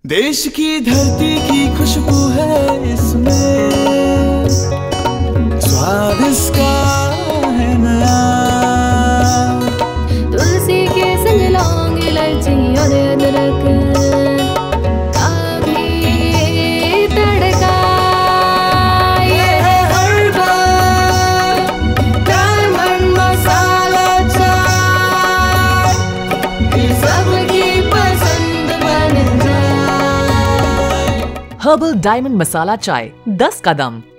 देश की धरती की खुशबू है इसमें, स्वाद इसका है नया। तुलसी के संग लौंग इलायची और अदरक का भी तड़का, ये है हर्बल डायमंड मसाला चाय, ये सबकी पसंद बन जाए। हर्बल डायमंड मसाला चाय 10 कदम।